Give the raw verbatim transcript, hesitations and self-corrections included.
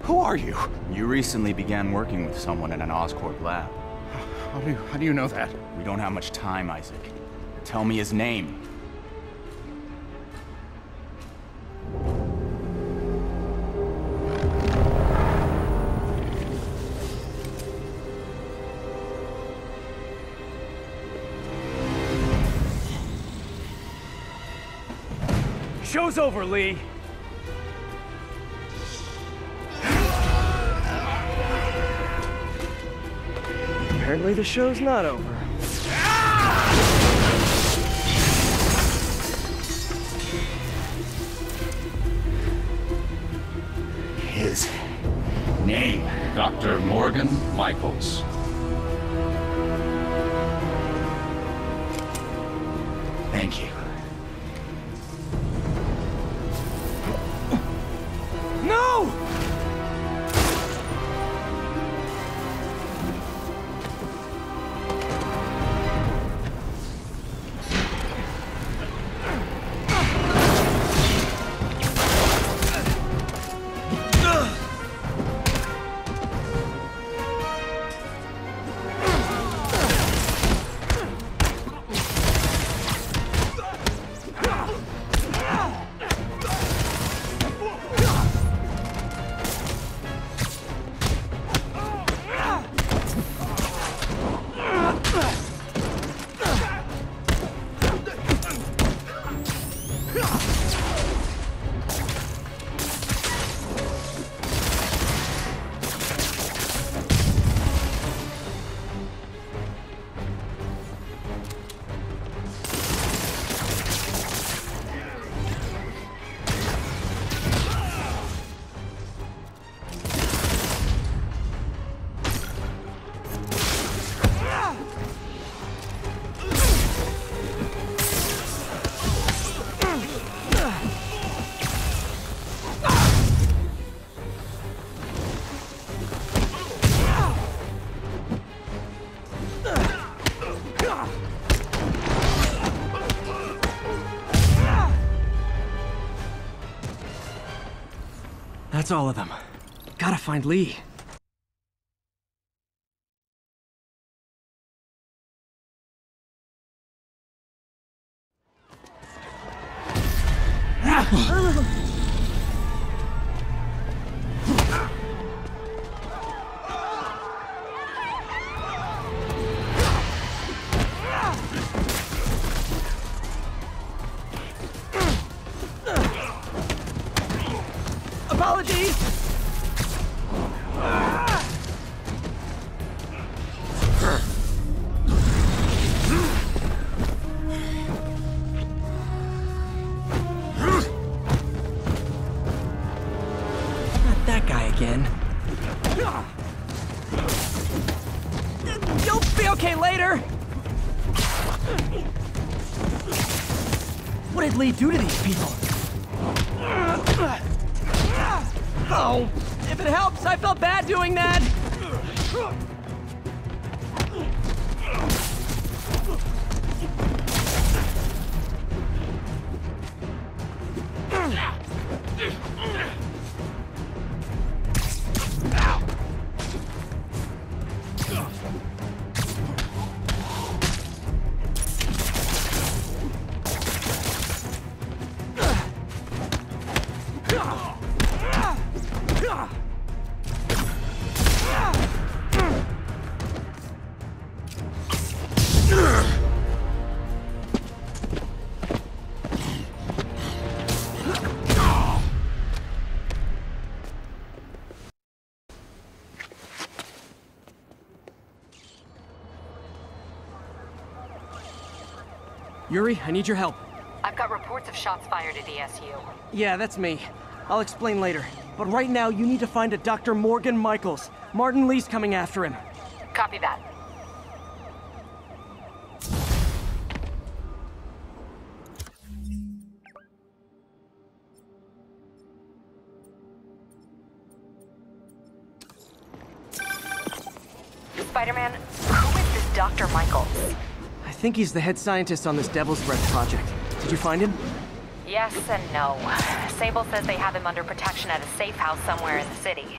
Who are you? You recently began working with someone in an Oscorp lab. How do you, how do you know that? We don't have much time, Isaac. Tell me his name. Show's over, Lee. Apparently the show's not over. His name, Doctor Morgan Michaels. Thank you. No! That's all of them. Gotta find Lee. Apologies! Not that guy again. You'll be okay later! What did Lee do to these people? Oh, if it helps, I felt bad doing that! Yuri, I need your help. I've got reports of shots fired at E S U. Yeah, that's me. I'll explain later. But right now, you need to find a Doctor Morgan Michaels. Martin Lee's coming after him. Copy that. Spider-Man, who is this Doctor Michaels? I think he's the head scientist on this Devil's Breath project. Did you find him? Yes and no. Sable says they have him under protection at a safe house somewhere in the city.